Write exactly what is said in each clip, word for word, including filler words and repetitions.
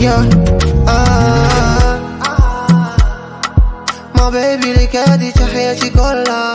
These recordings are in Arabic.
Yeah, ah, ما بيبي لك هادي تحياتي كلها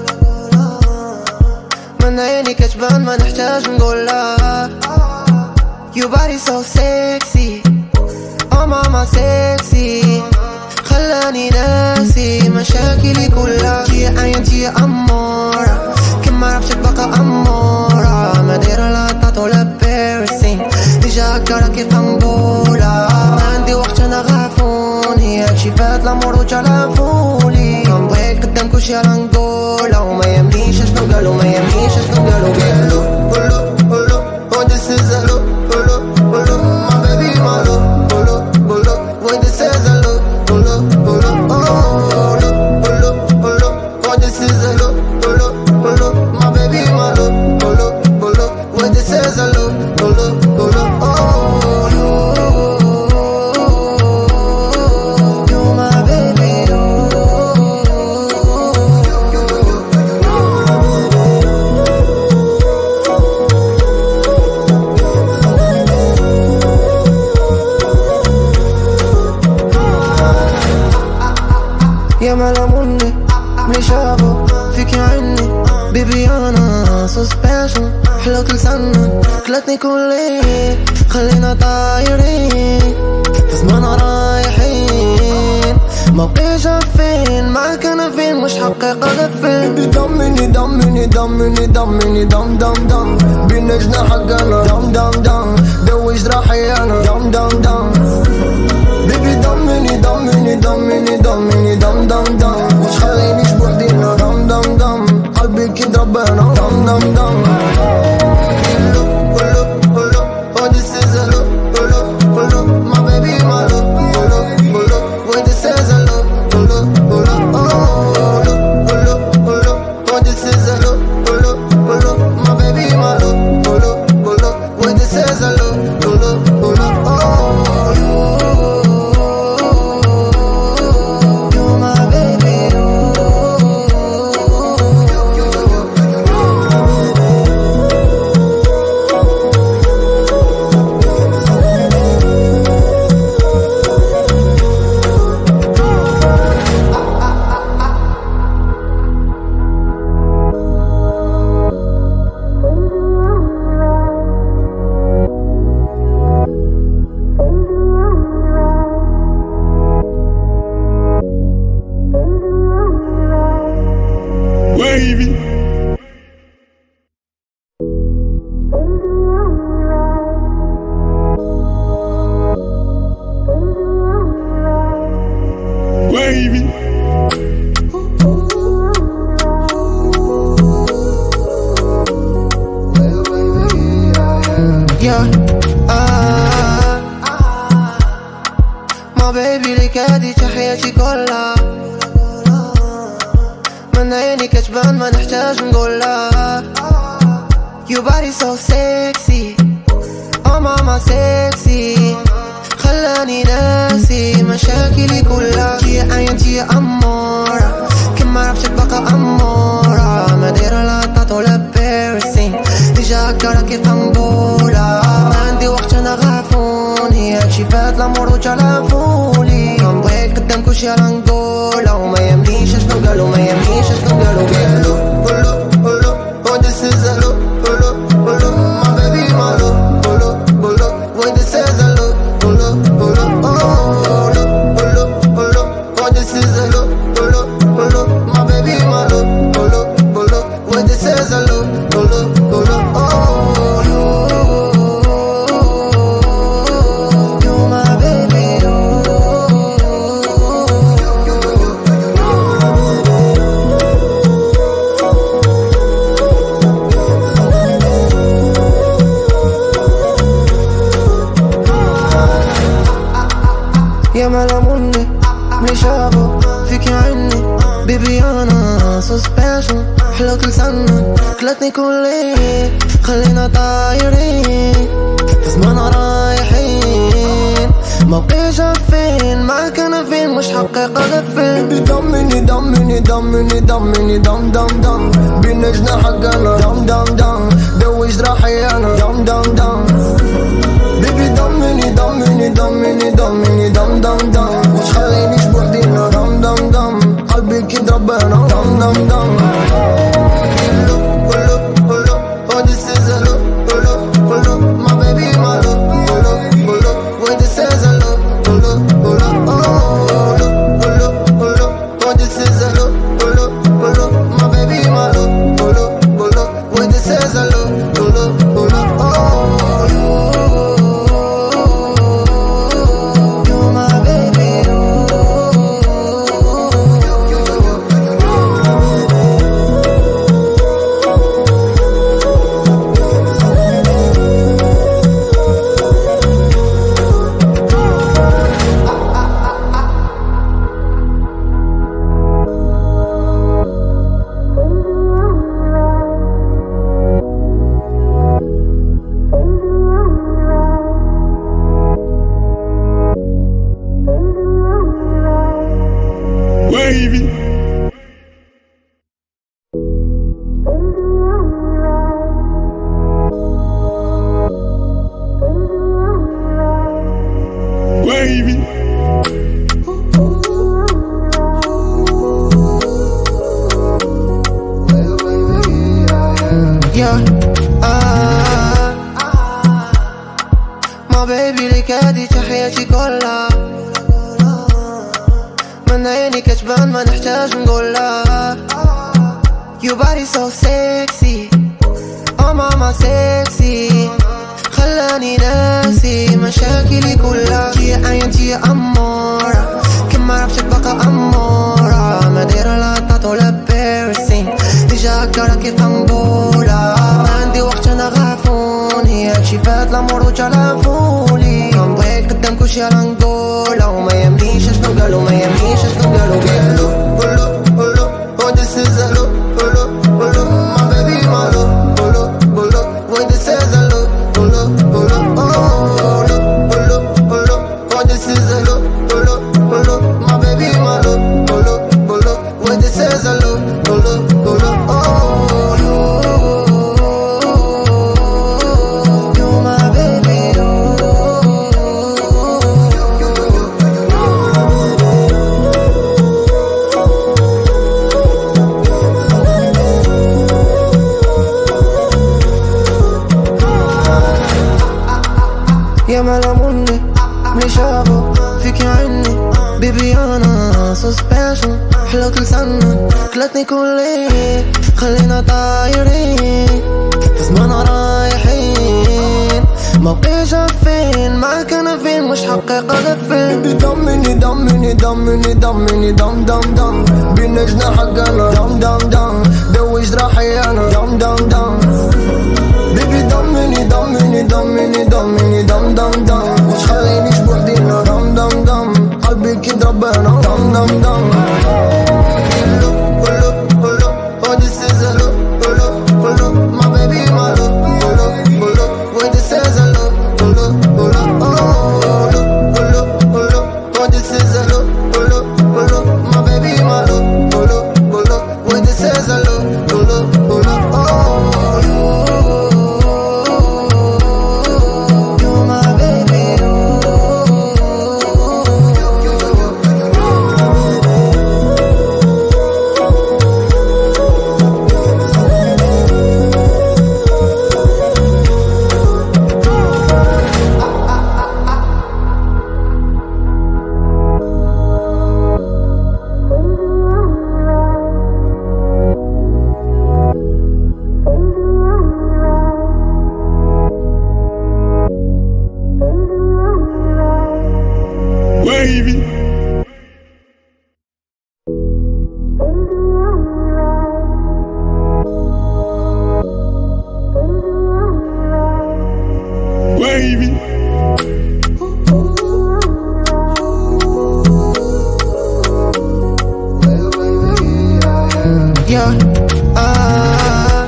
من عيني كتبان ما نحتاج نقولها. You body so sexy, oh mama sexy، خلاني ناسي مشاكلي كلها. يا عينتي يا أمورة كما عرفتك بقى أمورة، ما دايرة لا طاطو لا بيرسين، ديجا هكا كيف قنبولة. ما عندي وقت أنا غافون، هي هادشي فات لامور وتلافولي. كنبغيك قدام كلشي راه نقولها، وما يهمنيش اشنو قالو، ما يهمنيش اشنو قالو. قالو قولو قولو what this is hello قولو قولو my baby my love قولو قولو what this is hello قولو قولو قولو قولو قولو what this is hello قولو قولو my baby my love قولو قولو what this is hello قولو قولو يا ملاموني ملي شافو فيك عيني بيبي انا سو سبيشال، حلوة لسانك كلتني كلي، خلينا طايرين في زمان رايحين، مبقيش عارفين معاك انا فين، مش حقيقة غفين. دمني دمني دمني دمني دم دم دم بينا جناحك انا دم دم دم دوي جراحي انا دم دم دم بيبي دمني دمني دمني دمني دم دم دم مش خلينيش بوحدينا دم دم دم قلبي كيضرب انا دم دم دم. Yeah, ah, ما بيبي لك هادي تحياتي كلها من عيني كتبان ما نحتاج نقولها. You body so sexy, oh mama sexy، خلاني ناسي مشاكلي كلها. يا عينتي يا أمورة كما عرفتك بقى أمورة، ما دايرة لا طاطو لا بيرسين، ديجا هكا كيف قنبولة. ما عندي وقت أنا غافون، هي هادشي فات لامور وتلافولي. كنبغيك قدام كلشي راه نقولها، وما يهمنيش اشنو قالو، ما يهمنيش اشنو قالو. قالو قولو قولو what this is hello قولو قولو my baby my love قولو قولو what this is hello قولو قولو قولو قولو قولو what this is hello قولو قولو my baby my love قولو قولو what this is hello قولو قولو يا ملاموني ملي شافو فيك عيني بيبي انا سو سبيشال، حلوة لسانك كلتني كلي، خلينا طايرين في زمان رايحين، مبقيش عارفين معاك انا فين، مش حقيقة غفين. دمني دمني دمني دمني دم دم دم بينا جناحك انا دم دم دم دوي جراحي انا دم دم دم بيبي دمني دمني دمني ما بيبي لك هادي تحياتي كلها، من عينك تبان ما نحتاج نقولها. You body so sexy, oh mama sexy، خلاني ناسي مشاكلي كلها. يا عينتي يا أمورة، كما عرفتك بقى أمورة، ما دايرة لا طاط ولا بيرسين، ديجا هكا راكي قنبولة. ما عندي وقت أنا غافون، هي شي فات لامور وجلافولي. نبغيك قدام كلشي راه نقولها، وما يهمنيش اشنو قالو، ما يهمنيش اشنو قالو. قالو قولو قولو oh this is a look، قولو قولو my baby my look، قولو قولو oh this is a look، قولو قولو oh look قولو قولو oh this is a look، قولو قولو my baby my look، قولو قولو oh this is a look، قولو قولو oh يا ملاموني ملي شافو فيك عيني بيبي انا سو سبيشال. حلوة لسانك كلتني كلي، خلينا طايرين في زماننا رايحين، ما بقيش فين معاك انا فين، مش حقيقة ده فين. دمني دمني دمني دمني دم دم دم، بين جناحك انا دم دم دم، دوي جراحي انا دم دم دم. بيبي دمني دمني دمني دمني دم دم دم، مش خلينيش بوحدينا دم دم دم، قلبي كي ضربانا دم دم دم. Oh this is a look، قولو قولو my baby my look، قولو قولو oh this is a look، قولو قولو oh look قولو قولو oh this is a look، قولو قولو my baby my look، قولو قولو oh this is a look، قولو قولو oh wavy. Wavy. Yeah, ah,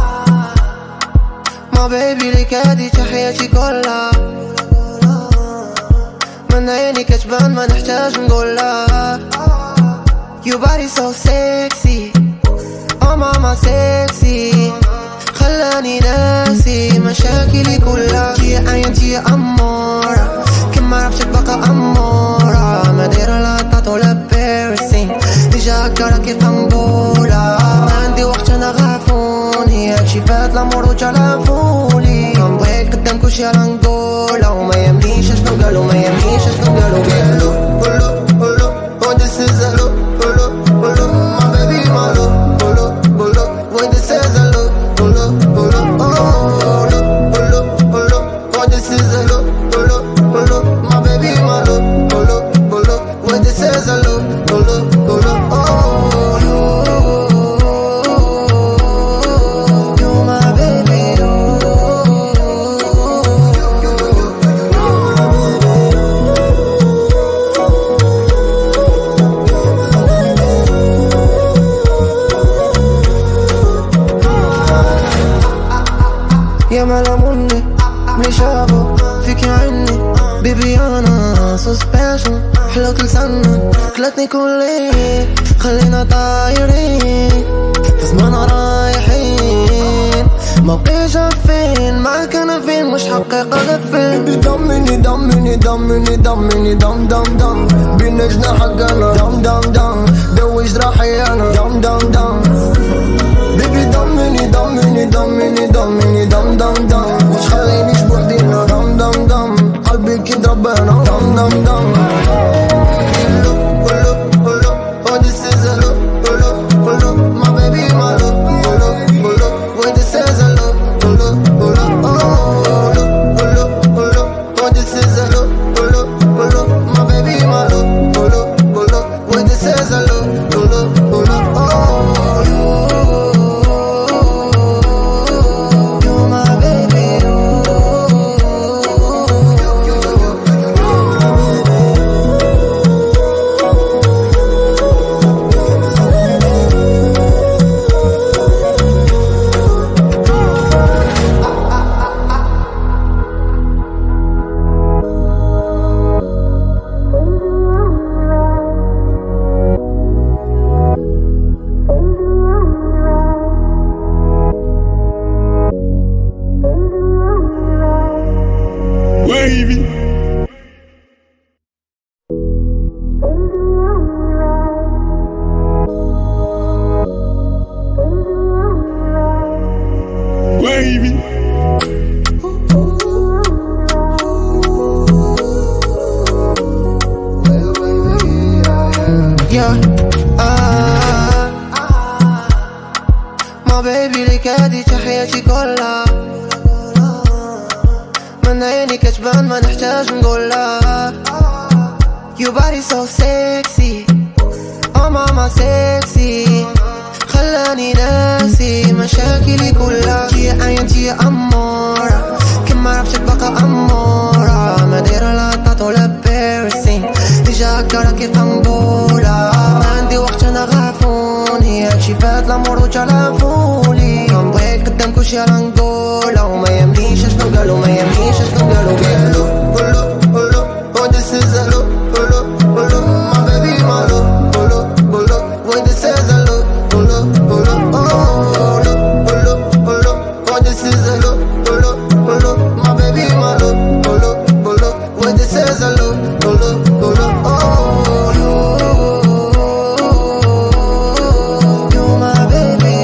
ما بيبي لك هادي تحياتي كلها، من عينك تبان ما نحتاج نقولها. You body so sexy, oh mama sexy، خلاني ناسي مشاكلي كلها. يا عينتي يا أمورة، كما عرفتك بقى أمورة، ما دايرة لا طاط ولا بيرسين، ديجا هكا راكي قنبولة. ما عندي وقت أنا غافون، هي شي فات لامور وجلافولي. نبغيك قدام كلشي راه نقولها، وما يهمنيش اشنو قالو، ما يهمنيش اشنو قالو. قالو قولو قولو oh this is a look، قولو قولو my baby my look، قولو قولو oh this is a look، قولو قولو oh look قولو قولو oh this is a look، قولو قولو my baby my look، قولو قولو oh this is a look، قولو قولو oh يا ملاموني ملي شافو فيك عيني بيبي انا سو سبيشال. حلوة لسانك كلتني كلي، خلينا طايرين في زماننا رايحين، ما بقيش فين معاك انا فين، مش حقيقة ده فين. دمني دمني دمني دمني دم دم دم، بين جناحك انا دم دم دم، دوي جراحي انا دم دم دم. بيبي دمني دمني دمني دمني دم دم دم، مش خلينيش بوحدينا دم دم دم، wavy. Wavy. Yeah, ah, ما بيبي لك هادي تحياتي كلها من عينك تبان ما نحتاج نقولها. You body so sexy, oh mama sexy, خلاني ناسي مشاكلي كلها. يا عينتي يا أمورة كم ما عرفتك بقى أمورة، ما دايرة لا طاط ولا بيرسين، ديجا هكا راكي قنبولة. ما عندي وقت أنا غافون، هي هادشي فات الأمور وتلافولي. كنبغيك قدام كلشي راه نقولها، وما يهمنيش اشنو قالو، ما يهمنيش اشنو قالو. قالو قولو قولو oh this is a look, قولو قولو my baby my look, قولو قولو oh this is a look, قولو قولو oh قولو قولو oh this is a look, قولو قولو my baby my look, قولو قولو oh this is a look, قولو قولو oh you my baby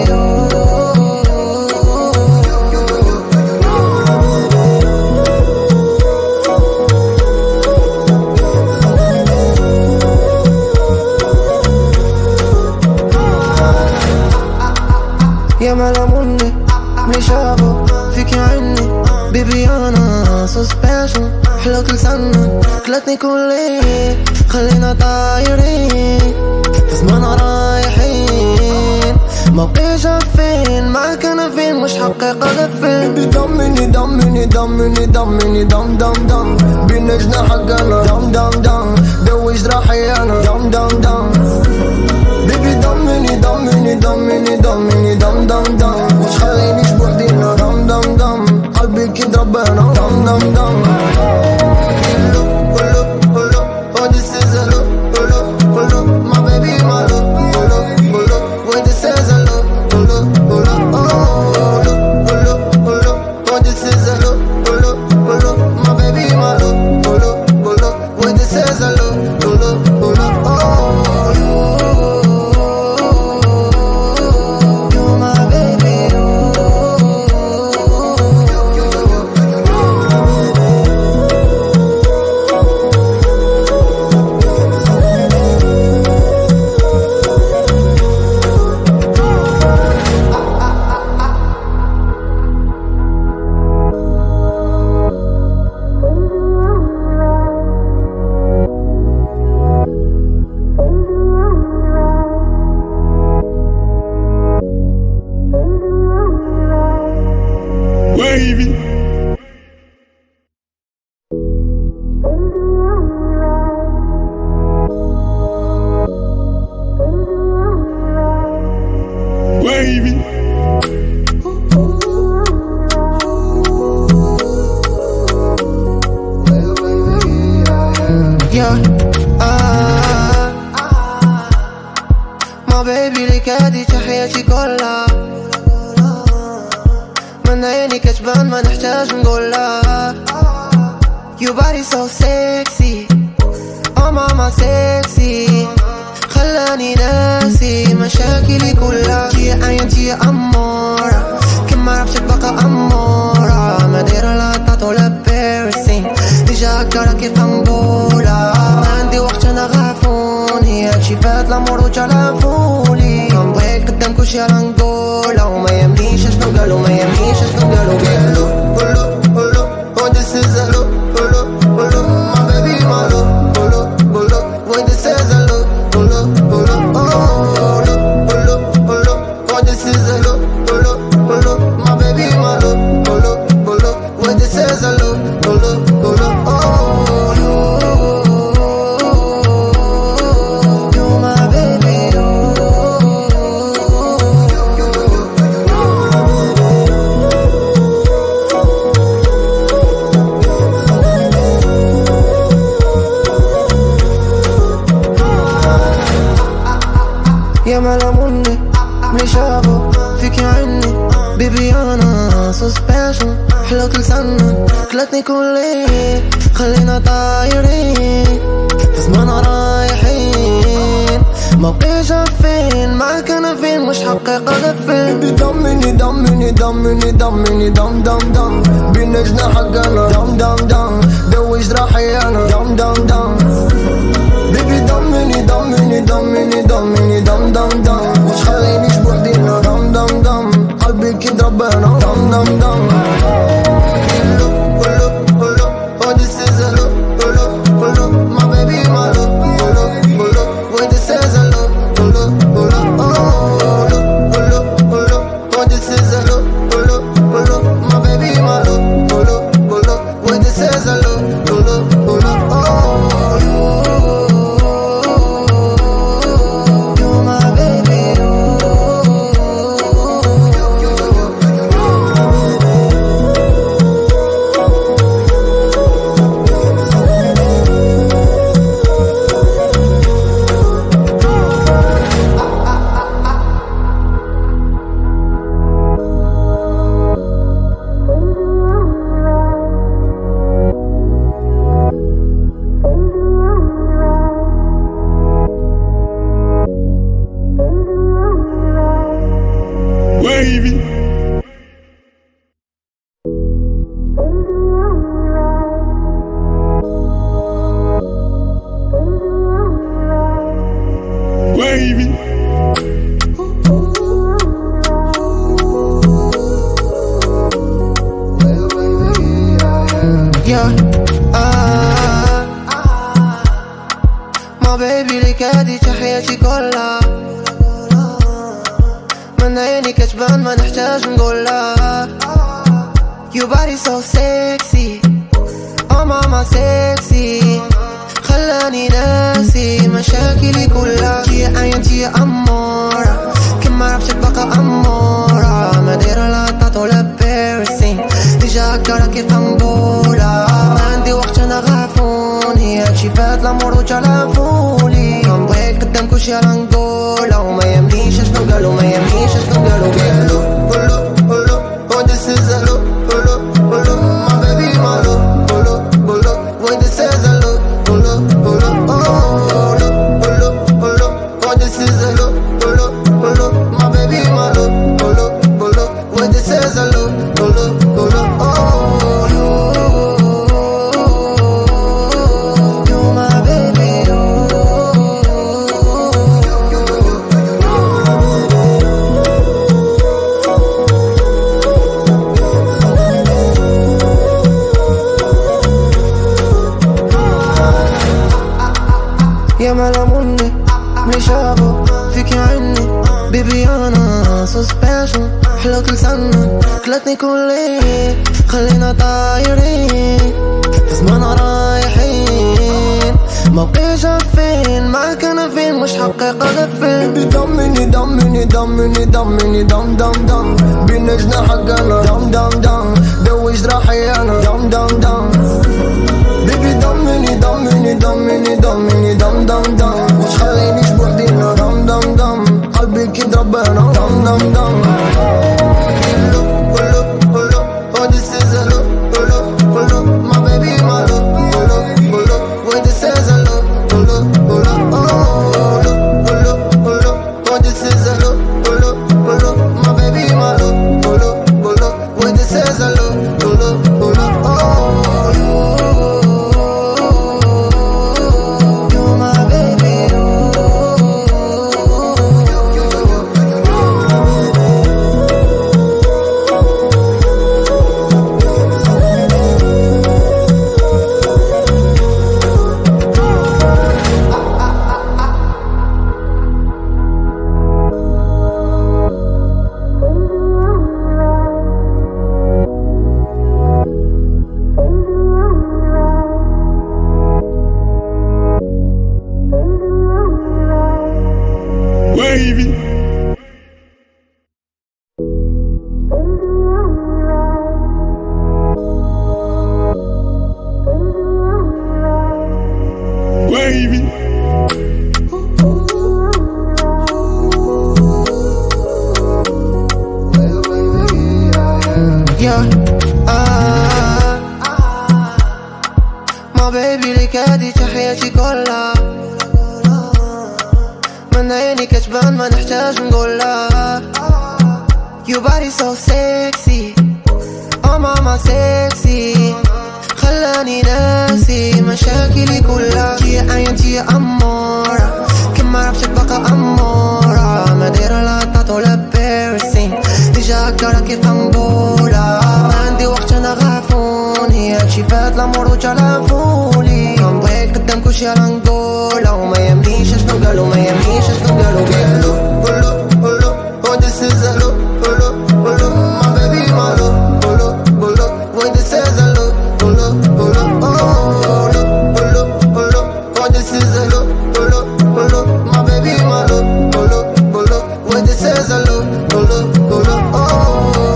يا ملاموني ملي شافو فيك يا عيني بيبي انا سو سبيشال. حلوة لسانك كلتني كلي، خلينا طايرين في زمان رايحين، ما بقيش عارفين معاك انا فين، مش حقيقة غفين. بيبي ضمني ضمني ضمني ضمني ضم ضم ضم بين جناحك انا ضم ضم ضم دوي جراحي انا ضم ضم ضم. بيبي ضمني ضمني ضمني ضمني ضم ضم ضم مش خلينيش بوحدينا ضم ضم ضم قلبي كيضرب انا ضم ضم ضم. قولو قولو oh this is a look, قولو قولو my baby my look, قولو قولو oh this is a look, قولو قولو oh قولو قولو oh this is a look, قولو قولو my baby my look, قولو قولو oh this is a look, قولو قولو oh wavy. Wavy. Yeah, ah, ما بيبي لك هادي تحياتي كلها من عينك تبان ما نحتاج نقولها. You body so sexy, oh mama sexy, خلاني ناسي مشاكلي كلها. يا عينتي يا أمورة كم ما عرفتك بقى أمورة، ما دايرة لا طاط ولا بيرسين، ديجا هكا راكي قنبولة. ما عندي وقت أنا غافون، هي هادشي فات الأمور وتلافولي. كنبغيك قدام كلشي راه نقولها، وما يهمنيش اشنو قالو، ما يهمنيش اشنو قالو. قالو قولو قولو oh this is a look, قولو قولو my baby my look, قولو قولو oh this is a look, قولو قولو oh قولو قولو oh this is a look, قولو قولو my baby my look, قولو قولو oh this is a look, قولو قولو oh you my baby يا ملاموني ملي شافو فيك يا عيني بيبي انا سو سبيشال. حلوة لسانك كلتني كلي خلينا طايرين في زمان رايحين موقيش عارفين معاك انا فين مش حقيقة غفين بيضمني ضمني ضمني ضمني ضم ضم ضم بين جناحك انا ضم ضم ضم دوي جراحي انا ضم ضم ضم بيبي ضمني ضمني ضمني ضمني ضم ضم ضم مش خلينيش بوحدينا ضم ضم ضم قلبي كيضرب انا ضم ضم ضم Wavy. Wavy. Yeah, ah, ما بيبي لك هادي حياتي كلها من عيني كتبان ما نحتاج نقولها. You body so sexy oh mama sexy خلاني ناسي مشاكلي كلها. يا عينتي يا أمورة كم ما عرفتك بقى أمورة ما دايرة لا طاط ولا بيرسين ديجا هكا راكي طنبولة ما عندي وقت أنا غافوني هادشي فات لامور وجلافولي كنبغيك قدام كلشي على نقولها وما يمنيش اشنو قالو ما يمنيش اشنو قالو قالو قولو قولو oh this is a look قولو قولو my baby my look قولو قولو oh this is a look قولو قولو oh look قولو قولو oh this is a look قولو قولو my baby my look قولو قولو oh this is a look قولو قولو oh يا ملاموني ملي شافو فيك يا عيني بيبي انا سو سبيشال حلوة لسانك كلتني كلي خلينا طايرين في زمان رايحين موقيش عارفين معاك انا فين مش حقيقة غفين بيبي ضمني ضمني ضمني ضمني ضم ضم ضم بين جناحك انا ضم ضم ضم دوي جراحي انا ضم ضم ضم بيبي ضمني ضمني ضمني ضمني ضم ضم ضم مش خلينيش بوحدينا ضم ضم ضم قلبي كيضرب انا ضم ضم ضم قولو قولو oh this is a look قولو قولو my baby my look قولو قولو oh this is a look قولو قولو oh look قولو قولو oh this is a look قولو قولو my baby my look قولو قولو oh this is a look قولو قولو oh ما بيبي لك هادي تحياتي كلها، من عينك تبان ما نحتاج نقولها. You body so sexy, oh mama sexy، خلاني ناسي مشاكلي كلها. يا عينتي يا أمورة، كما عرفتك بقى أمورة، ما دايرة لا طاط ولا بيرسين، ديجا هكا راكي قنبولة. ما عندي وقت أنا غافوني، هادشي فات لامور وجلافولي. نبغيك قدام كلشي راه نقولها، وما يهمنيش اشنو قالو، ما يهمنيش اشنو قالو. قالو قولو قولو oh this is a look، قولو قولو my baby my look، قولو قولو oh this is a look، قولو قولو oh look قولو قولو oh this is a look، قولو قولو my baby my look، قولو قولو oh this is a look، قولو قولو oh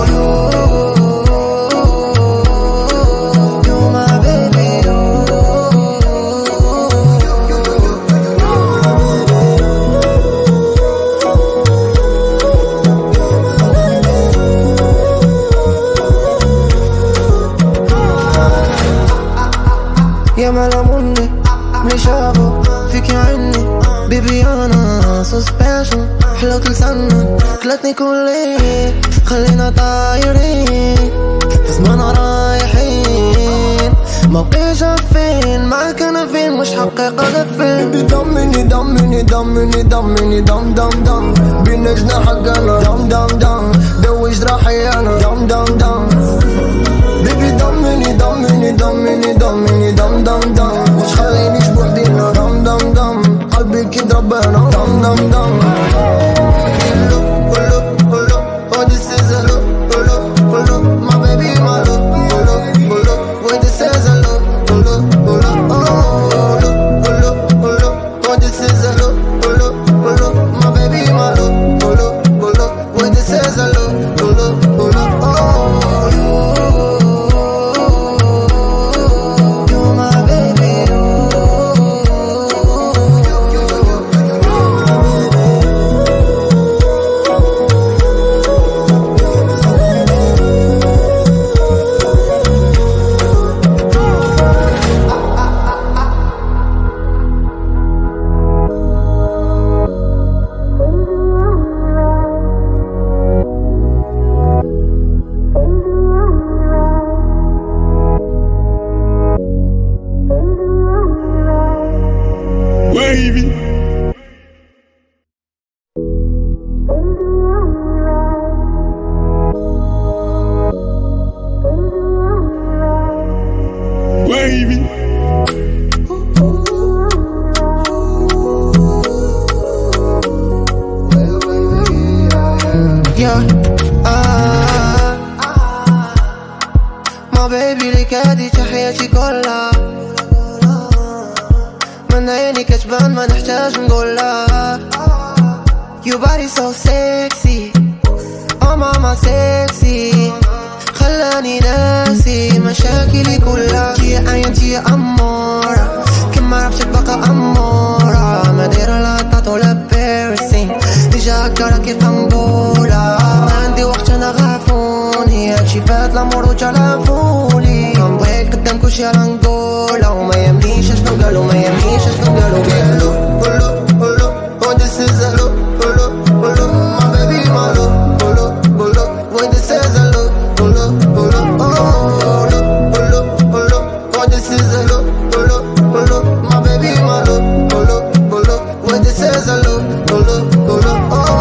يا ملاموني ملي شافو فيك يا عيني بيبي انا سو سبيشال. حلوت لسنا كلتني كلي، خلينا طايرين في زماننا رايحين، ما بقيش فين معاك انا فين، مش حقيقة ده فين. دمني دمني دمني دمني دم دم دم، بين جناحك انا دم دم دم، دوي جراحي انا دم دم دم. بيبي دمني دمني دمني دمني دم دم دم، مش خلينيش بوحدينا دم دم دم، قلبي كي ضربانا دم دم دم. Oh this is a look، قولو قولو my baby my look، قولو قولو oh this is a look، قولو قولو oh look قولو قولو oh this is a look، قولو قولو my baby my look، قولو قولو oh this is a look، قولو قولو oh Wavy. Wavy. Yeah, ah, ما بيبي لك هادي تحياتي كلها، من عينك تبان ما نحتاج نقولها. You body so sexy, oh mama sexy، خلاني ناسي مشاكلي كلها. يا عينتي يا أمورة، كما عرفتك بقى أمورة، ما دايرة لا طاط ولا بيرسين، ديجا هكا راكي قنبولة. ما عندي وقت أنا غافوني، هادشي فات لامور وجلافولي. نبغيك قدام كلشي راه نقولها، وما يهمنيش اشنو قالو، ما يهمنيش اشنو قالو. قالو قولو قولو oh this is a look، قولو قولو my baby my look، قولو قولو oh this is a look، قولو قولو oh look قولو قولو oh this is a look، قولو قولو my baby my look، قولو قولو oh this is a look، قولو قولو oh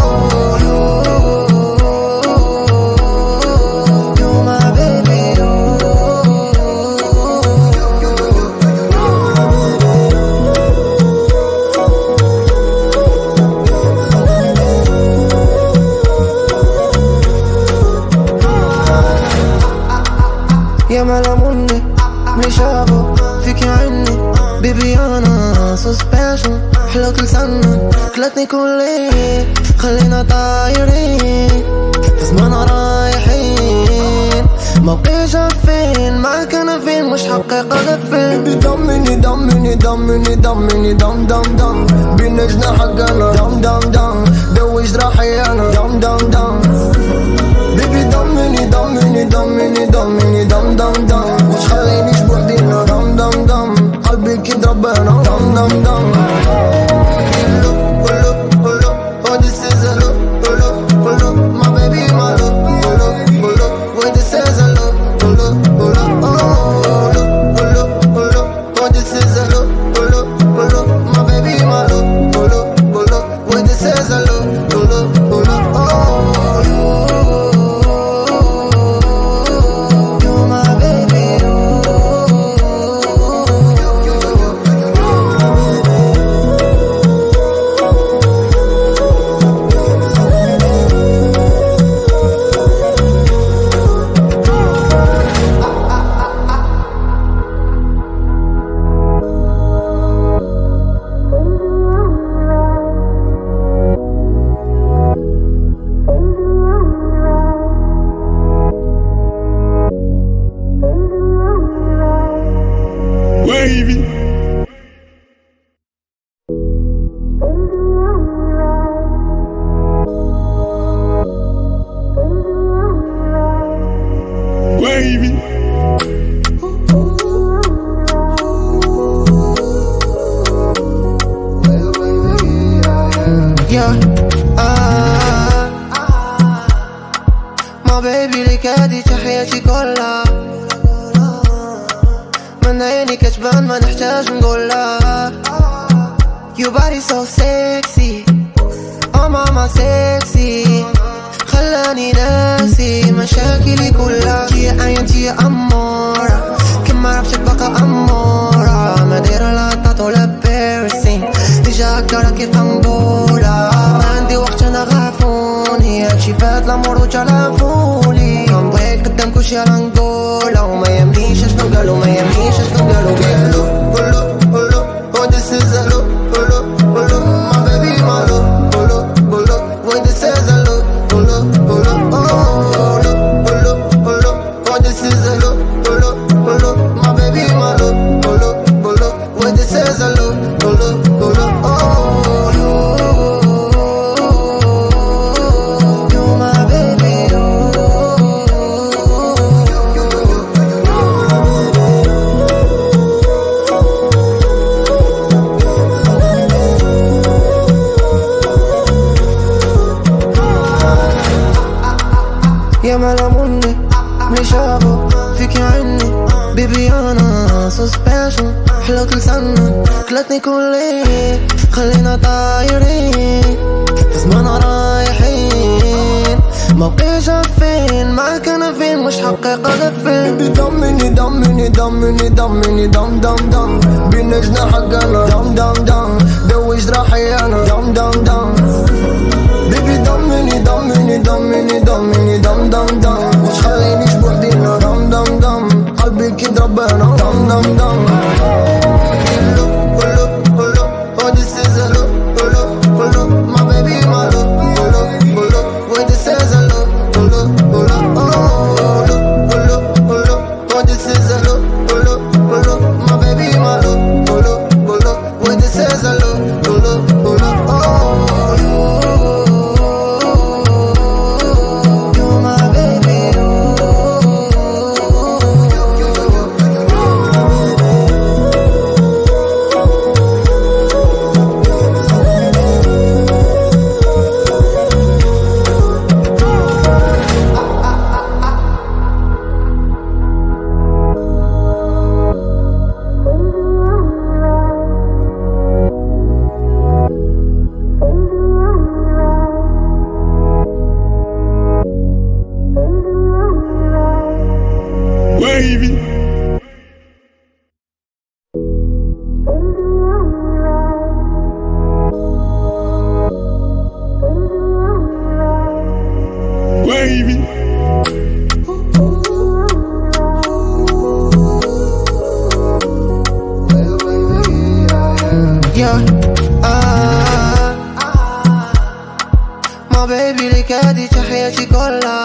يا ملاموني ملي شافو فيك يا عيني بيبي انا سو سبيشال. حلوت لسنا كلتني كلي، خلينا طايرين في زماننا رايحين، ما بقيش فين معاك انا فين، مش حقيقة ده فين. دمني دمني دمني دمني دم دم دم، بين جناحك انا دم دم دم، دوي جراحي انا دم دم دم. بيبي دمني دمني دمني دمني دم دم دم، مش خلينيش بوحدينا دم دم دم، wavy. Wavy. Yeah, ah, ما بيبي لك هادي تحياتي كلها من عينك تبان ما نحتاج نقولها. You body so sexy, oh mama sexy, خلاني ناسي مشاكلي كلها. يا عينتي يا أمورة كم ما عرفتك بقى أمورة، ما دايرة لا طاط ولا بيرسين، ديجا هكا كيف أنبولة. ما عندي وقت أنا غافوني، هادشي فات الأمور وتلافولي. كنبغيك قدام كلشي راه نقولها، وما يهمنيش اشنو قالو، ما يهمنيش اشنو قالو. قالو قولو قولو oh this is a look، قولو قولو my baby my look، قولو قولو oh this is a look، قولو قولو oh قولو قولو oh this is a look، قولو قولو my baby my look، قولو قولو oh this is a look، قولو قولو oh يا ملاموني ملي شافو فيك يا عيني بيبي انا سو سبيشال. حلوة لسانك كلتني كلي، خلينا طايرين في زمان رايحين، ما بقيش عارفين معاك انا فين، مش حقيقة ده فين. بيبي ضمني ضمني ضمني ضمني ضم ضم ضم بين جناحك انا ضم ضم ضم دوي جراحي انا ضم ضم ضم. بيبي ضمني ضمني ضمني ضمني ضم ضم ضم مش خلينيش بوحدينا ضم ضم ضم قلبي كيضرب انا ضم ضم ضم. قولو قولو oh this is a look، قولو قولو my baby my look، قولو قولو oh this is a look، قولو قولو oh قولو قولو oh this is a look، قولو قولو my baby my look، قولو قولو oh this is a look، قولو قولو oh wavy. Wavy. Yeah, ah, ما بيبي لك هادي تحياتي كلها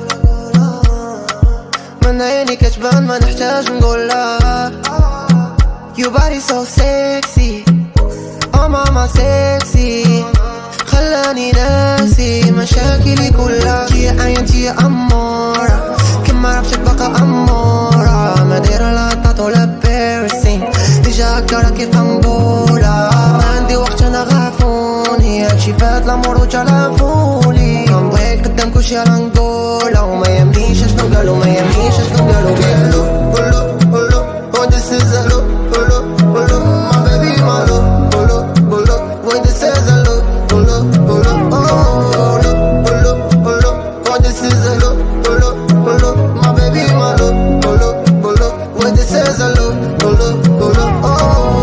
من عينك تبان ما نحتاج نقولها. You body so sexy, oh mama sexy, خلاني ناسي مشاكلي كلها. يا عينتي يا أمورة كم ما عرفتك بقى أمورة، ما دايرة لا طاط ولا بيرسين، ديجا هكا كيف أنبولة. ما عندي وقت أنا غافوني، هادشي فات الأمور وتلافولي. كنبغيك قدام كلشي راه نقولها، وما يهمنيش اشنو قالو، ما يهمنيش اشنو قالو. قالو قولو قولو oh this is a look، قولو قولو my baby my look، قولو قولو oh this is a look، قولو قولو oh قولو قولو oh this is a look، قولو قولو my baby my look، قولو قولو oh this is a look، قولو قولو oh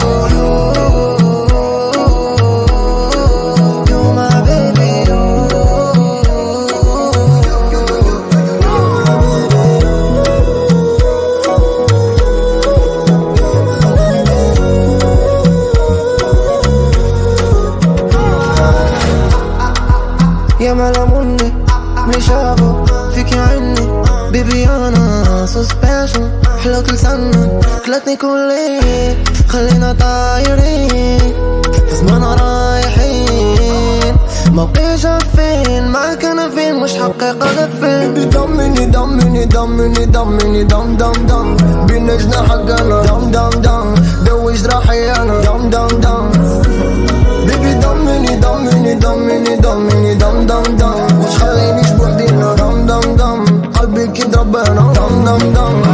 يا ملاموني ملي شافو فيك يا عيني بيبي انا سو سبيشال. حلوة لسانك كلتني كلي، خلينا طايرين في زمان رايحين، موقعش فين معاك انا فين، مش حقيقة غفين. بيضمني ضمني ضمني ضمني ضم ضم ضم بينا جناح حقنا ضم ضم ضم دوي جراحي انا ضم ضم ضم بيبي ضمني ضمني ضمني ضمني ضم ضم ضم مش خلينيش بوحدينا ضم ضم ضم قلبي كيضرب انا ضم ضم ضم.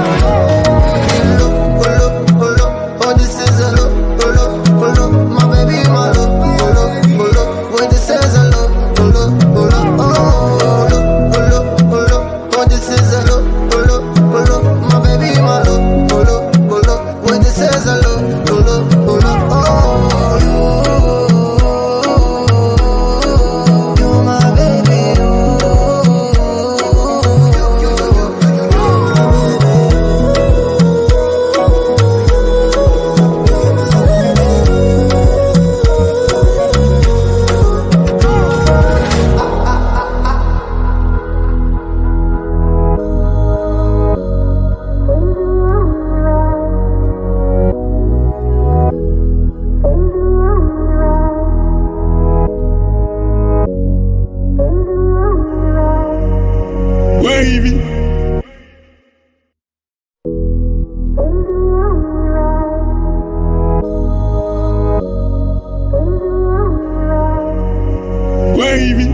Wavy. Wavy.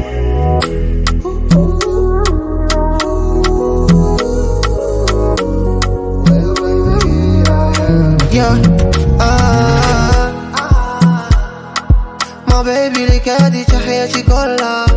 Yeah, ah, ما بيبي لك هادي حياتي كلها،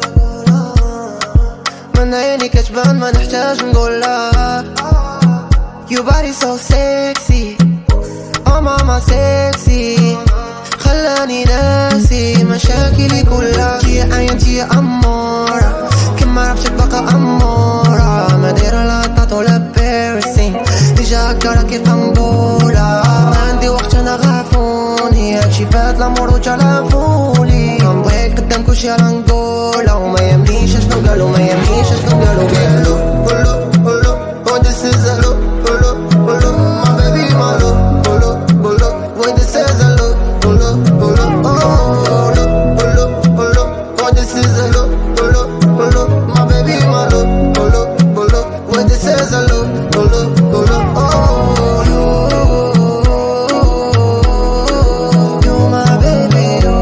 من عيني كتبان ما نحتاج نقولها. You body so sexy, oh mama sexy، خلاني ناسي مشاكلي كلها. يا عينتي يا أمورة، كم ما عرفتك بقى أمورة، ما دايرة لا طاط ولا بيرسين، ديجا هكا كيف أنبولة. ما عندي وقت أنا غافوني، هادشي فات الأمور وتلافولي، كنبغيك قدام كلشي على نقولها، وما يهمنيش اشنو قالو، ما يهمنيش اشنو قالو. قالو قولو قولو oh this is a look، قولو قولو my baby my look، قولو قولو oh this is a look، قولو قولو oh قولو قولو oh this is a look، قولو قولو my baby my look، قولو قولو oh this is a look، قولو قولو oh you you my baby you.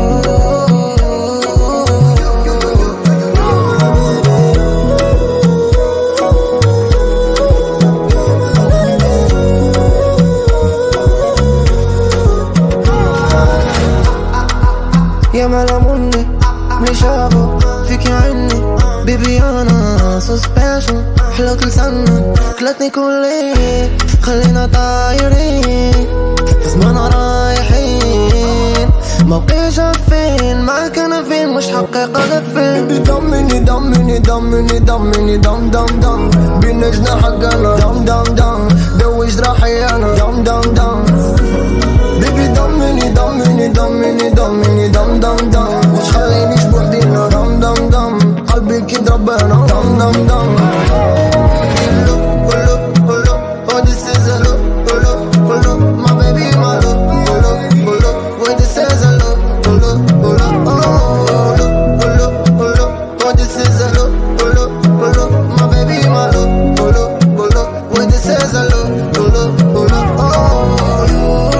يا ملاموني ملي شافو فيك يا عيني بيبي انا سو سبيشال، حلوة لسانك كلتني كلي، خلينا طايرين في زمان رايحين، موقعش فين معاك انا فين، مش حقيقة غفين. بيضمني ضمني ضمني ضمني ضم ضم ضم بينا جناح حقنا ضم ضم ضم دوي جراحي انا ضم ضم ضم بيبي ضمني ضمني ضمني ضمني ضم ضم ضم مش خلينيش بوحدينا ضم ضم ضم قلبي كيضرب انا ضم ضم ضم. Oh, you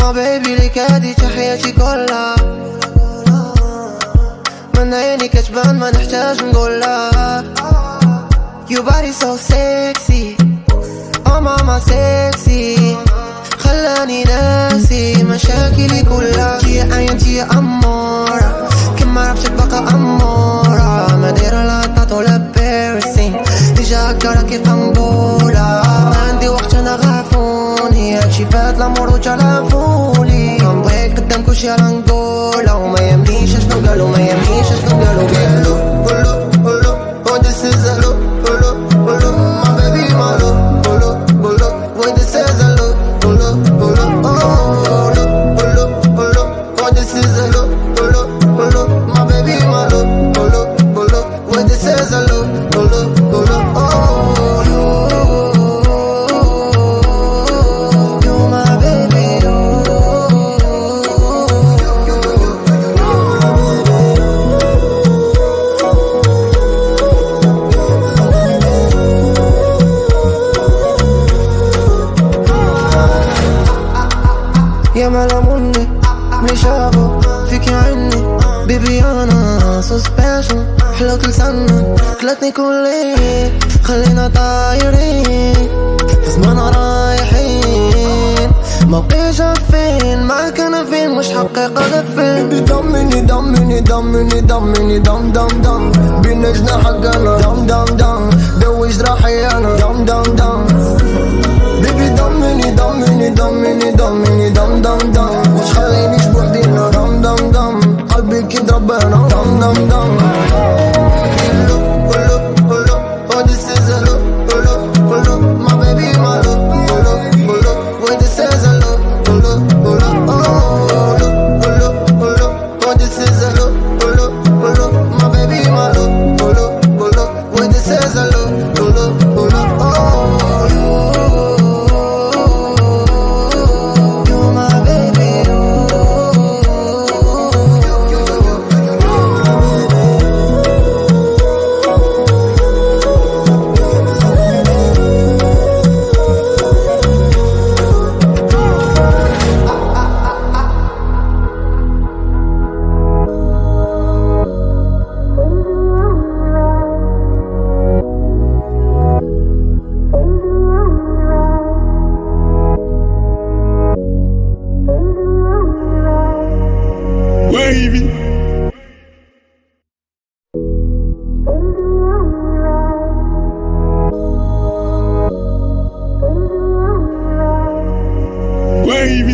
ما بيبي لك هادي تحياتي كلها، من عينك تبان ما نحتاج نقولها. You body so sexy, oh mama sexy، خلاني ناسي مشاكلي كلها. يا عينتي يا أمورة، كما عرفتك بقى أمورة، ما دايرة لا طاط ولا بيرسين، ديجا هكا راكي قنبولة. ما عندي وقت أنا غافوني، هادشي فات لامور وجلافولي. نبغيك قدام كلشي راه نقولها، وما يهمنيش اشنو قالو، ما يهمنيش اشنو قالو. قالو قولو قولو oh this is a look، قولو قولو my baby my look، قولو قولو oh this is a look، قولو قولو oh look قولو قولو oh this is a look، قولو قولو my baby my look، قولو قولو oh this is a look، قولو قولو oh يا ملاموني ملي شافو فيك عيني بيبي انا سو سبيشال. حلوت لسانك كلتني كلي، خلينا طايرين في زماننا رايحين، ما بقيش فين معاك انا فين، مش حقيقة ده فين. دمني دمني دمني دمني دم دم دم، بين جناحك انا دم دم دم، دوي جراحي انا دم دم دم. بيبي دمني دمني دمني دمني دم دم دم، مش خلينيش بوحدينا دم دم دم، قلبي كي ضربانا دم دم دم. Oh this is a look، قولو قولو my baby my look، قولو قولو oh this is a look، قولو قولو oh look قولو قولو oh this is a look، قولو قولو my baby my look، قولو قولو oh this is a look، قولو قولو oh Wavy. Wavy.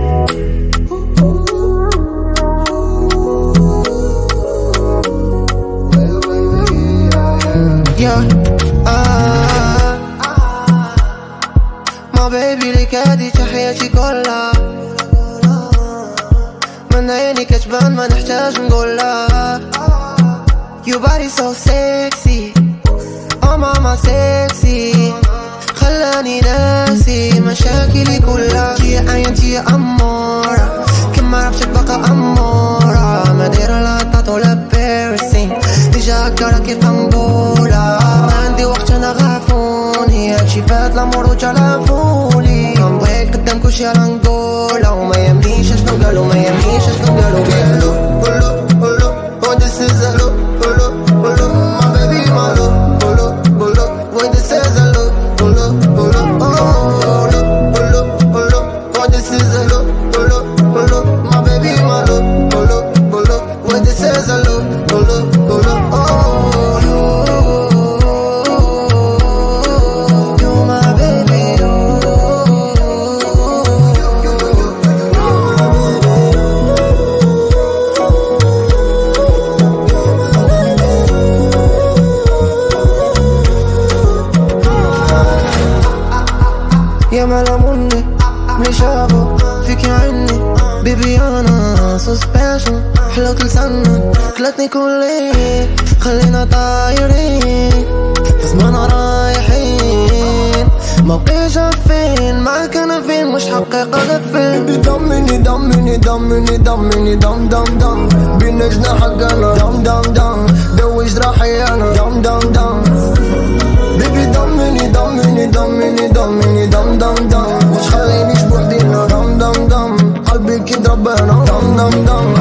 Yeah, ah, ما بيبي لك هادي تحياتي كلها، من عينك تبان ما نحتاج نقولها. You body so sexy, oh mama sexy، خلاني ناسي مشاكلي كلها. يا عينتي يا أمورة، كما عرفتك بقى أمورة، ما دايرة لا طاط ولا بيرسين، ديجا هكا راكي قنبولة. ما عندي وقت أنا غافوني، هادشي فات لامور وجلافولي. نبغيك قدام كلشي راه نقولها، وما يهمنيش اشنو قالو، ما يهمنيش اشنو قالو. قالو قولو قولو oh this is a look، قولو قولو my baby my look، قولو قولو oh this is a look، قولو قولو oh look قولو قولو oh this is a look، قولو قولو my baby my look، قولو قولو oh this is a look، قولو قولو oh you my baby يا ملاموني ملي شافو فيك عيني بيبي انا سو سبيشال. حلوت لسانك كلتني كلي، خلينا طايرين في زماننا رايحين، ما بقيش فين معاك انا فين، مش حقيقة ده فين. دمني دمني دمني دمني دم دم دم، بين جناحك انا دم دم دم، دوي جراحي انا دم دم دم. بيبي دمني دمني دمني دمني دم دم دم، مش خلينيش بوحدينا دم دم دم، كيد ربنا دم دم دم.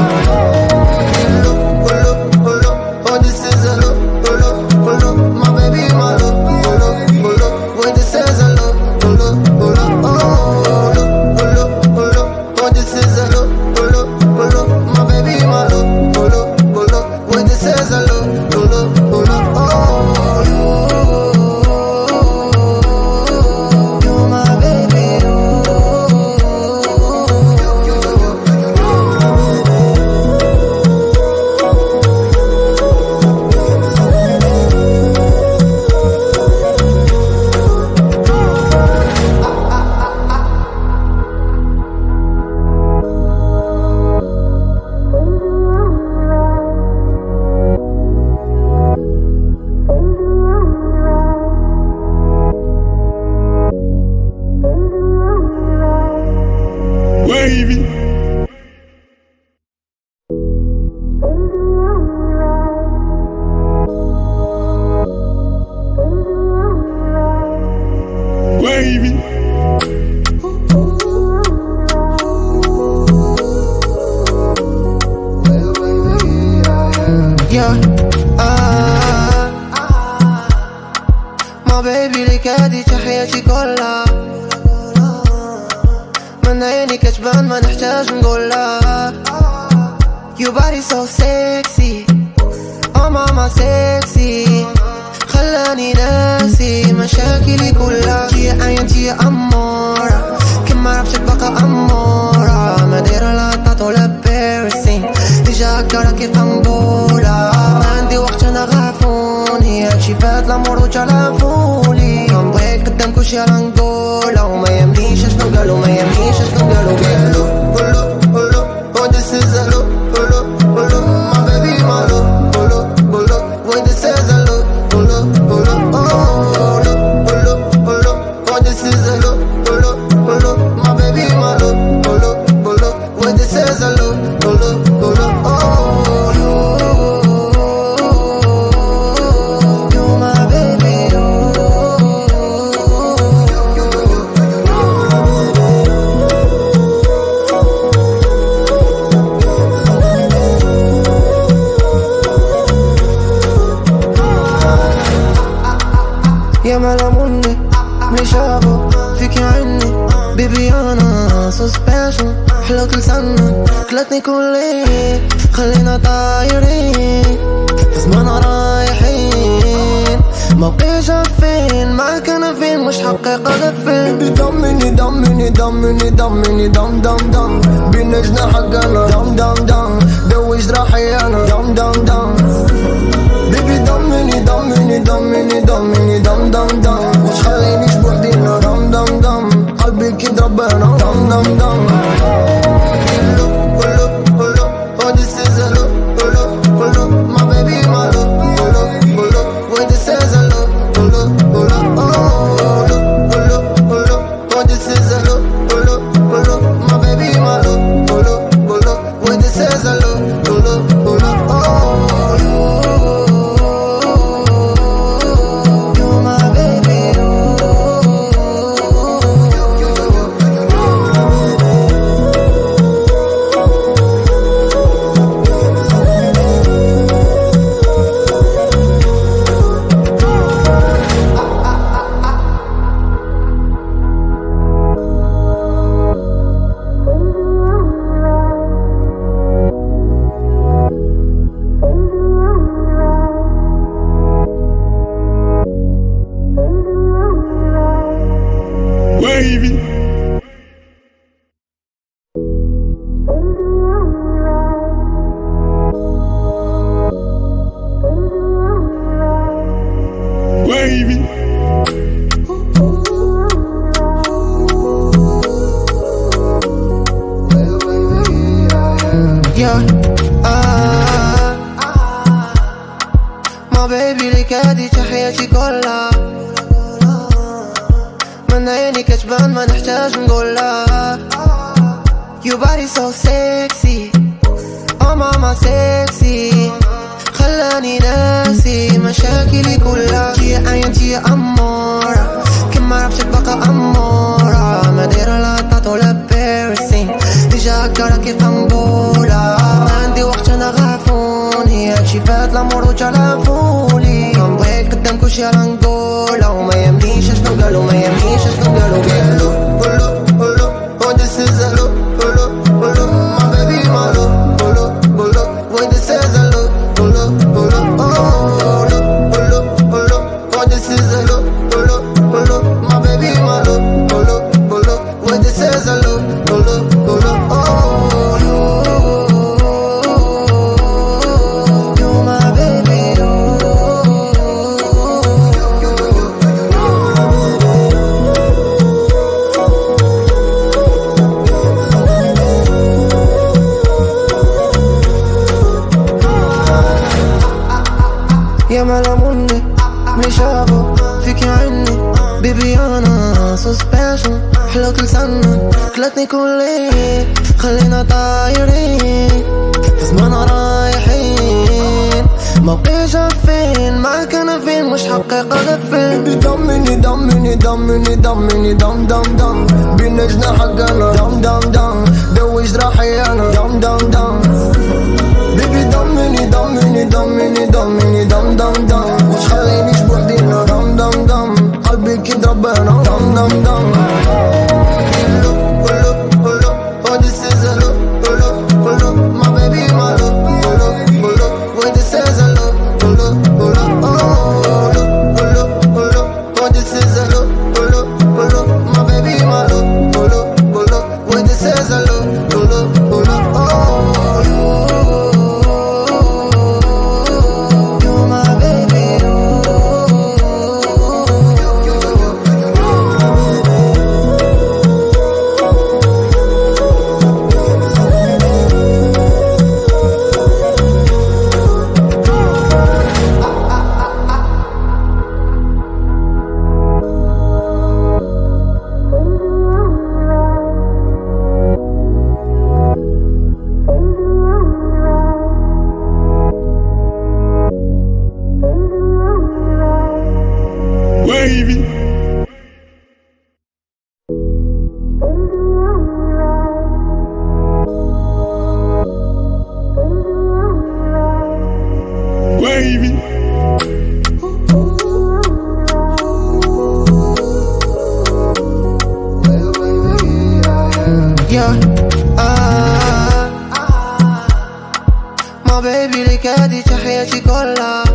Wavy. Wavy. Yeah, ah, ما بيبي لك هادي تحياتي كلها من عيني كتبان ما نحتاج نقولها. You body so sexy, oh mama sexy, خلاني ناسي مشاكلي كلها. يا عينتي يا أمورة كم عرفتك بقى أمورة، ما دايرة لا طاط ولا بيرسين، ديجا هكا كيف أنبولة. ما عندي وقت أنا غافوني، هادشي فات الأمور وتلافولي. كنبغيك قدام كلشي راه نقولها، وما يهمنيش اشنو قالو ما يهمنيش اشنو قالو. قالو قولو قولو oh this is a look قولو قولو my baby my look قولو قولو oh this is a look قولو قولو oh قولو قولو oh this is a look قولو قولو my baby my look قولو قولو oh this is a look قولو قولو oh you my baby يا ملاموني ملي شافو فيك يا عيني بيبي انا سو سبيشال. حلاوة لسانك كلتني كلي خلينا طايرين في زمان رايحين، ما بقيش عارفين معاك انا فين، مش حقيقة ده فين. بيبي دمني دمني دمني دمني دم دم دم، بين جناحك انا دم دم دم، دوي جراحي انا دم دم دم. بيبي دمني دمني دمني دمني دم دم دم، مش خلينيش بوحدينا دم دم دم، قلبي كيد ربنا دم دم دم. Wavy. Wavy. Yeah, ah, ما بيبي لك هادي تحياتي كلها من عيني كتبان ما نحتاج نقولها. You body so sexy, oh mama sexy, خلاني ناسي مشاكلي كلها. يا عينتي يا أمورة كم عرفتك بقى أمورة، ما دايرة لا طاط ولا بيرسين، ديجا هكا كي قنبولة. ما عندي وقت انا غافوني، هادشي فات لامور وتعرفولي. كنبغيك قدام كلشي راه نقولها، وما يهمنيش اشنو قالو، ما يهمنيش اشنو قالو. قالو قولو قولو what this is a look. قولو قولو my baby my look. قولو قولو what this is a look. قولو قولو قولو قولو قولو what this is a look. قولو قولو my baby my look. قولو قولو what this is a look. قولو قولو يا ملاموني ملي شافو فيك عيني بيبي انا سو سبيشال. حلوت لسانك كلتني كلي، خلينا طايرين في زمان رايحين. مبقيش عارفين معاك انا فين، مش حقيقة غفين. بيضمني ضمني ضمني ضمني ضم ضم ضم بين جناحك انا ضم ضم ضم دوي جراحي انا ضم ضم ضم. بيبي ضمني ضمني ضمني ضمني ضم ضم ضم مش خلينيش بوحدينا ضم ضم ضم قلبي كيضرب انا ضم ضم ضم. قولو قولو what this is a look. قولو قولو my baby my look. قولو قولو what this is a look. قولو قولو قولو قولو قولو what this is a look. قولو قولو my baby my look. قولو قولو what this is a look. قولو قولو Wavy. Wavy. Yeah, ah, my baby لك هادي تحياتي كلها.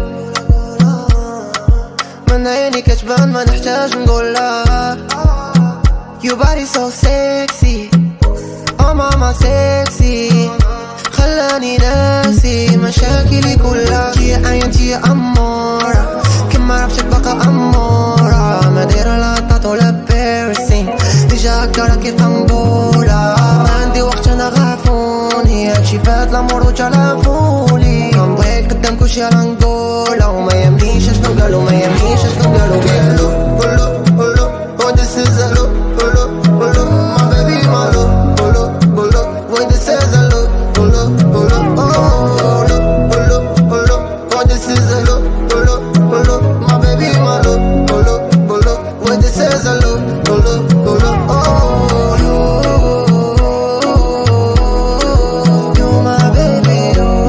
من عيني كتبان ما نحتاج نقولها. You body so sexy, oh mama sexy. خلاني ناسي مشاكلي كلها. يا عينتي يا أمورة، كم عرفتك بقى أمورة. ما دايرة لا طاط ولا بيرسين، ديجا هكا راكي قنبولة. ما عندي وقت أنا غافوني، هادشي فات لامور وتعرفولي. كنبغيك قدام كلشي راه نقولها، وما يهمنيش اشنو قالو، ما يهمنيش اشنو قالو. قالو قولو قولو what this is a look. قولو قولو my baby my look. قولو قولو what this is a look. قولو قولو قولو قولو قولو what this is a look. قولو قولو my baby my look. قولو قولو what this is a look. قولو قولو you my baby.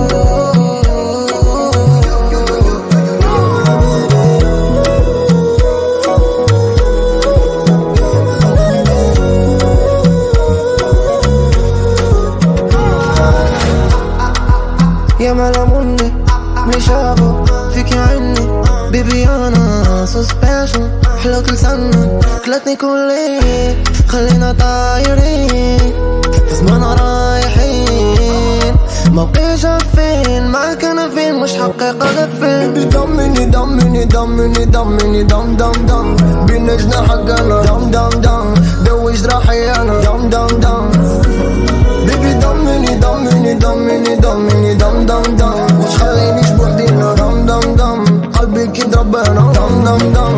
يا ملاموني ملي شافو فيك عيني بيبي انا سو سبيشال. حلوت لسانك كلتني كلي، خلينا طايرين في زمان رايحين. مبقيش عارفين معاك انا فين، مش حقيقة غفين. بيضمني ضمني ضمني ضمني ضم ضم ضم بين جناحك انا ضم ضم ضم دوي جراحي انا ضم ضم ضم. بيبي ضمني ضمني ضمني ضمني ضم ضم ضم مش خلينيش بوحدينا ضم ضم ضم قلبي كيضرب انا ضم ضم ضم.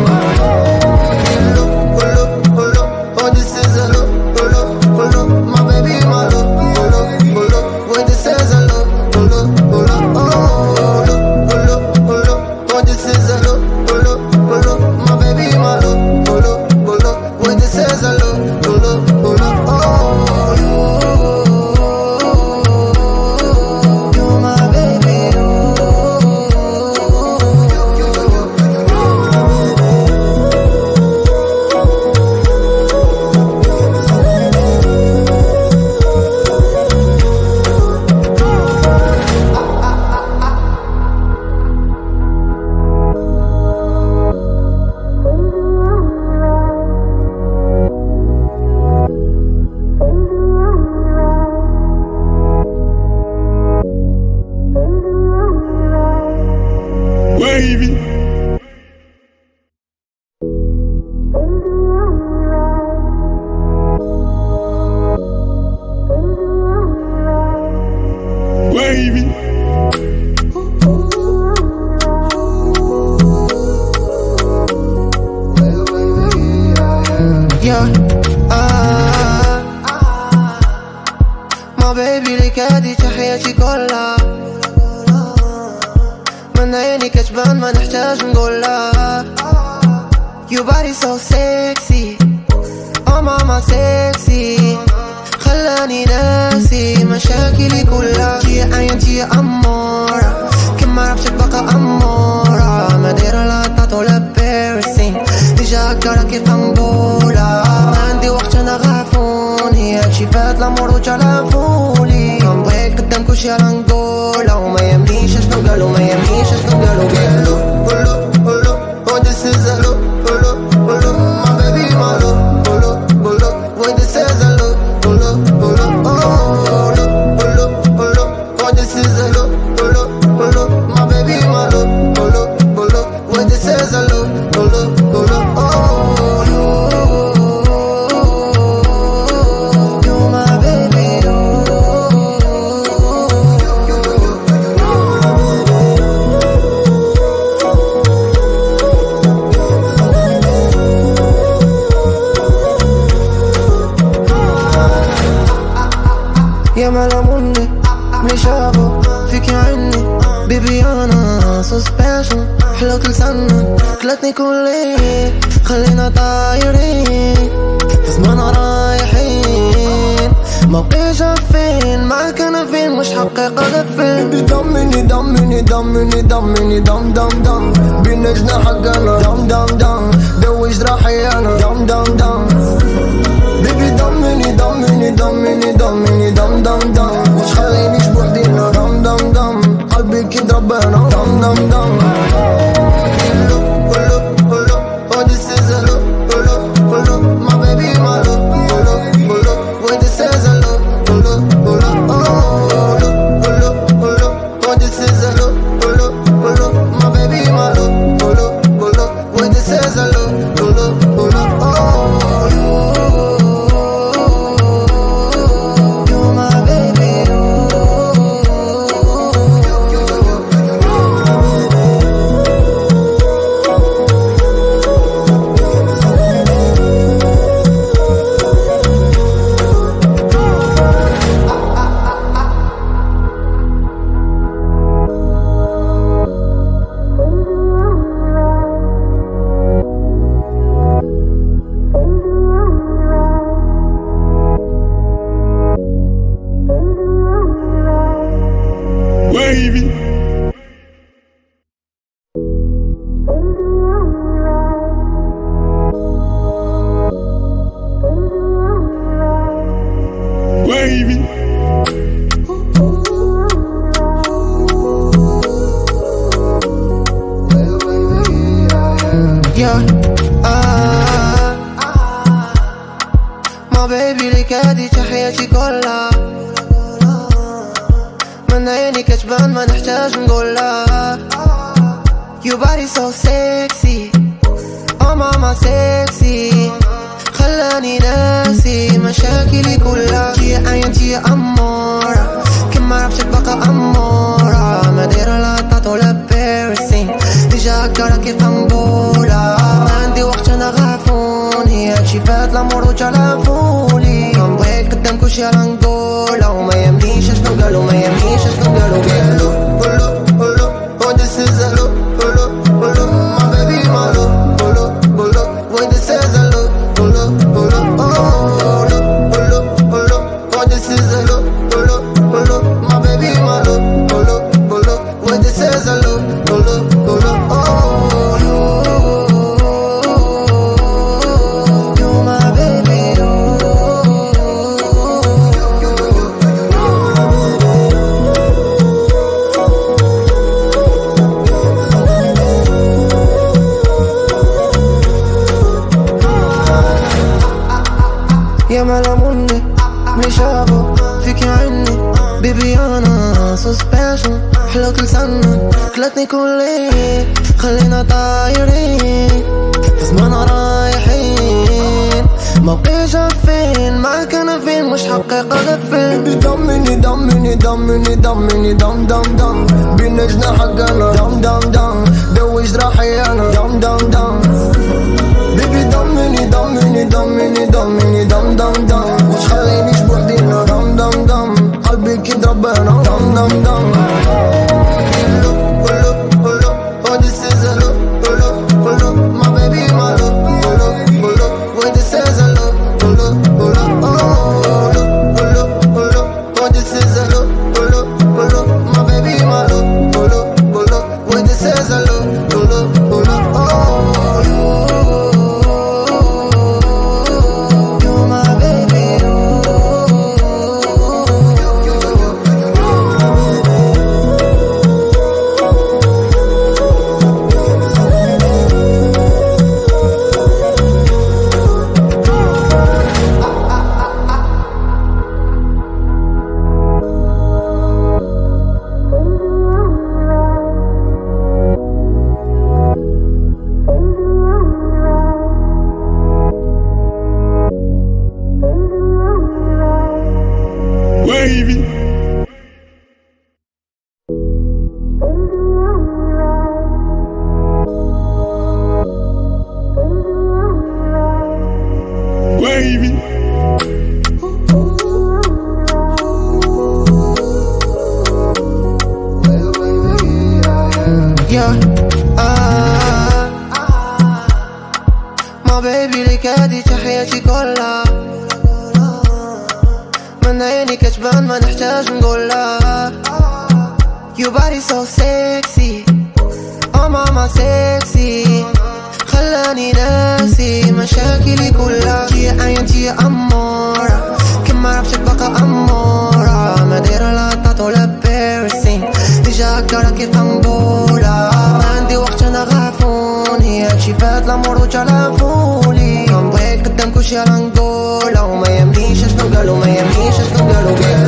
قولو قولو what this is a look. قولو قولو my baby my look. قولو قولو what this is a look. قولو قولو قولو قولو قولو what this is a look. قولو قولو my baby my look. قولو قولو what this is a look. قولو قولو ما بيبي لك هادي تحياتي كلها، من عينك تبان ما نحتاج نقولها. You body so sexy, oh mama sexy، خلاني ناسي مشاكلي كلها. يا عينتي يا أمورة، كم ما عرفتك بقى أمورة، ما دايرة لا طاط ولا بيرسين، ديجا هكا راكي قنبولة. ما عندي وقت أنا غافوني، هادشي فات لامور وجلافولي. نبغيك قدام كلشي راه نقولها، وما يهمنيش اشنو قالو، ما يهمنيش اشنو قالو. قالو قولو قولو oh this is a look، قولو قولو my baby my look، قولو قولو oh this is a look، قولو قولو oh look قولو قولو oh this is a look، قولو قولو my baby my look، قولو قولو oh this is a look، قولو قولو oh يا ملاموني ملي شافو فيك يا عيني بيبي انا سو سبيشال. حلوت لسنا كلتني كلي، خلينا طايرين في زماننا رايحين، ما بقيش فين معاك انا فين، مش حقيقة ده فين. دمني دمني دمني دمني دم دم دم، بين جناحك انا دم دم دم، دوي جراحي انا دم دم دم. بيبي دمني دمني دمني دمني دم دم دم، مش خلينيش بوحدينا دم دم دم، قلبي كي ضربانا دم دم دم. Oh this is a look، قولو قولو my baby my look، قولو قولو oh this is a look، قولو قولو oh look قولو قولو oh this is a look، قولو قولو my baby my look، قولو قولو oh this is a look، قولو قولو oh wavy. Wavy. Yeah, ah, ما بيبي لك هادي تحياتي كلها، من عينك تبان ما نحتاج نقولها. You body so sexy, oh mama sexy، خلاني ناسي مشاكلي كلها. يا عينتي يا أمورة، كم ما عرفتك بقى أمورة، ما دايرة لا طاط ولا بيرسين، ديجا هكا راكي قنبولة. ما عندي وقت أنا غافوني، هادشي فات لامور وجلافولي. نبغيك قدام كلشي راه نقولها، وما يهمنيش اشنو قالو، ما يهمنيش اشنو قالو. قالو قولو قولو oh this is a look، قولو قولو my baby my look، قولو قولو oh this is a look، قولو قولو oh look قولو قولو oh this is a look، قولو قولو my baby my look، قولو قولو oh this is a look، قولو قولو oh you my baby يا ملاموني ملي شافو فيك يا عيني بيبي انا سو سبيشال. حلوت لسنا كلتني كلي، خلينا طايرين في زماننا رايحين، ما بقيش فين معاك انا فين، مش حقيقة ده فين. دمني دمني دمني دمني دم دم دم، بين جناحك انا دم دم دم، دوي جراحي انا دم دم دم. بيبي دمني دمني دمني دمني دم دم دم، مش خلينيش بوحدينا دم دم دم، حبانا دم دم دم. Oh, this is a look, look, look, my baby, my look, look, look. Oh, this is a look, look, look, oh, look, look, look. Oh, this is a look, look, look, my baby, my look, look, look. Oh, this is a look, look, look, oh, you, you, my baby, you, you, you, you, Wavy. Wavy. Yeah, ah, ما بيبي لك هادي تحياتي كلها، من عيني كتبان ما نحتاج نقولها. You body so sexy, oh mama sexy، خلاني ناسي مشاكلي كلها. يا عينتي يا أمورة، كم عرفتك بقى أمورة، ما دايرة لا طاط ولا بيرسين، ديجا هكا كيف طنبولة. ما عندي وقت أنا غافوني، هادشي فات الأمور وتلافولي. كنبغيك قدام كلشي راه نقولها، وما يهمنيش اشنو قالو، ما يهمنيش اشنو قالو.